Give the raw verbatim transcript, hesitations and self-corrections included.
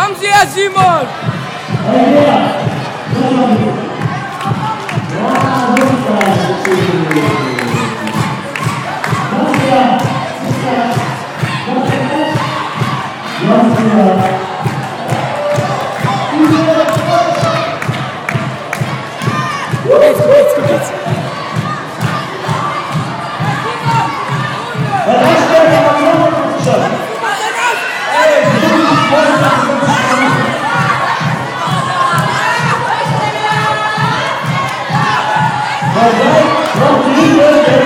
Sie, Herr Simon! Jetzt, jetzt, jetzt, jetzt. Çok iyi.